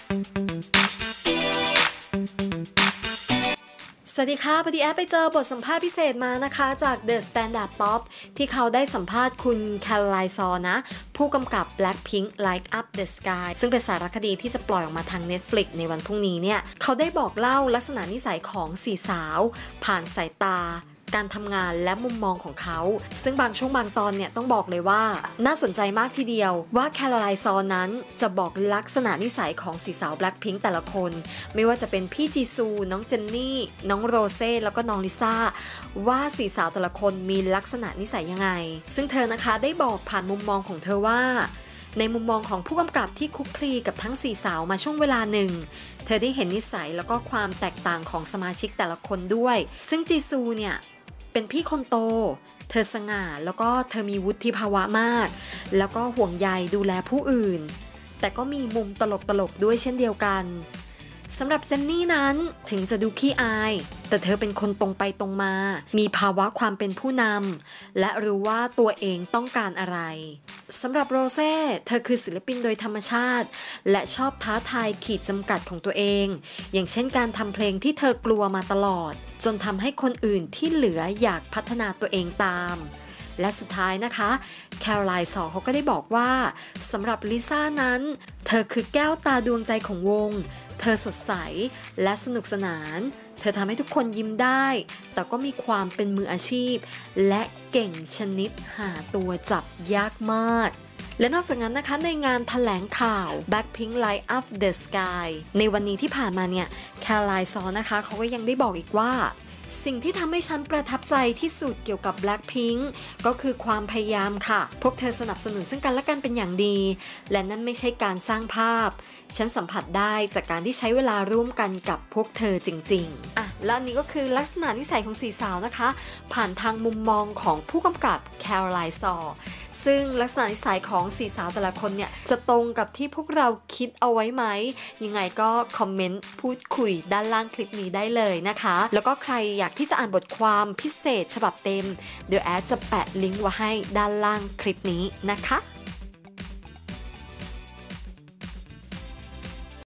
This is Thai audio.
สวัสดีค่ะพอดีแอปไปเจอบทสัมภาษณ์พิเศษมานะคะจาก The Standard Pop ที่เขาได้สัมภาษณ์คุณแคโรไลน์ซอนะผู้กำกับ Blackpink Light Up the Sky ซึ่งเป็นสารคดีที่จะปล่อยออกมาทาง Netflix ในวันพรุ่งนี้เนี่ยเขาได้บอกเล่าลักษณะนิสัยของสี่สาวผ่านสายตาการทำงานและมุมมองของเขาซึ่งบางช่วงบางตอนเนี่ยต้องบอกเลยว่าน่าสนใจมากทีเดียวว่าแคโรไลน์ซอนั้นจะบอกลักษณะนิสัยของสี่สาว Blackpink แต่ละคนไม่ว่าจะเป็นพี่จีซูน้องเจนนี่น้องโรเซ่แล้วก็น้องลิซ่าว่าสี่สาวแต่ละคนมีลักษณะนิสัยยังไงซึ่งเธอนะคะได้บอกผ่านมุมมองของเธอว่าในมุมมองของผู้กำกับที่คุกคลีกับทั้งสี่สาวมาช่วงเวลาหนึ่งเธอได้เห็นนิสัยแล้วก็ความแตกต่างของสมาชิกแต่ละคนด้วยซึ่งจีซูเนี่ยเป็นพี่คนโตเธอสง่าแล้วก็เธอมีวุฒิภาวะมากแล้วก็ห่วงใยดูแลผู้อื่นแต่ก็มีมุมตลกๆด้วยเช่นเดียวกันสำหรับเจนนี่นั้นถึงจะดูขี้อายแต่เธอเป็นคนตรงไปตรงมามีภาวะความเป็นผู้นำและรู้ว่าตัวเองต้องการอะไรสำหรับโรเซ่เธอคือศิลปินโดยธรรมชาติและชอบท้าทายขีดจำกัดของตัวเองอย่างเช่นการทำเพลงที่เธอกลัวมาตลอดจนทำให้คนอื่นที่เหลืออยากพัฒนาตัวเองตามและสุดท้ายนะคะแคโรไลน์ซอเขาก็ได้บอกว่าสำหรับลิซ่านั้นเธอคือแก้วตาดวงใจของวงเธอสดใสและสนุกสนานเธอทำให้ทุกคนยิ้มได้แต่ก็มีความเป็นมืออาชีพและเก่งชนิดหาตัวจับยากมากและนอกจากนั้นนะคะในงานแถลงข่าว Blackpink Light Up the Sky ในวันนี้ที่ผ่านมาเนี่ยแคโรไลน์ซอนะคะเขาก็ยังได้บอกอีกว่าสิ่งที่ทำให้ฉันประทับใจที่สุดเกี่ยวกับ Blackpink ก็คือความพยายามค่ะพวกเธอสนับสนุนซึ่งกันและกันเป็นอย่างดีและนั่นไม่ใช่การสร้างภาพฉันสัมผัสได้จากการที่ใช้เวลาร่วมกันกับพวกเธอจริงๆและอันนี้ก็คือลักษณะนิสัยของสี่สาวนะคะผ่านทางมุมมองของผู้กำกับแคโรไลน์ซอซึ่งลักษณะนิสัยของสี่สาวแต่ละคนเนี่ยจะตรงกับที่พวกเราคิดเอาไว้ไหมยังไงก็คอมเมนต์พูดคุยด้านล่างคลิปนี้ได้เลยนะคะแล้วก็ใครอยากที่จะอ่านบทความพิเศษฉบับเต็มเดี๋ยวแอดจะแปะลิงก์ไว้ให้ด้านล่างคลิปนี้นะคะ